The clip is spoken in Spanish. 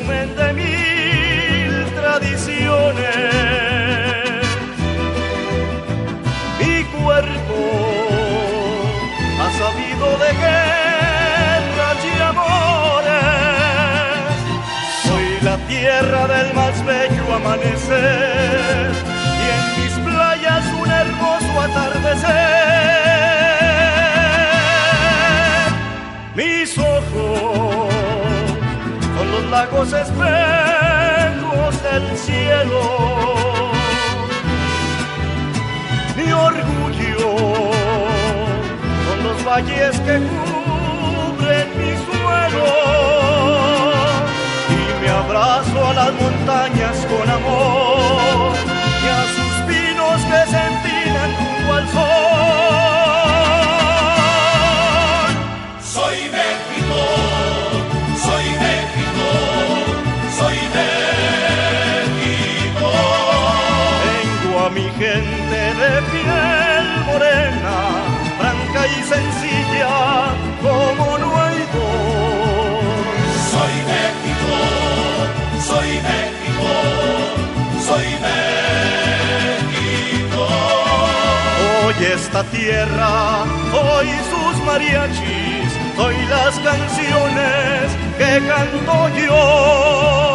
resumen de 1000 tradiciones. Mi cuerpo ha sabido de guerras y amores. Soy la tierra del más bello amanecer y en mis playas un hermoso atardecer. Mis ojos son los lagos espejos del cielo. Mi orgullo son los valles que cubren mi suelo. Y me abrazo a las montañas con amor y a sus pinos que se entinan junto al sol. Soy México, soy México, soy México. Tengo a mi gente de piel morena, franca y sencilla, como no hay dos. Soy México, soy México, soy México. Hoy esta tierra, hoy sus mariachis, hoy las canciones que canto yo.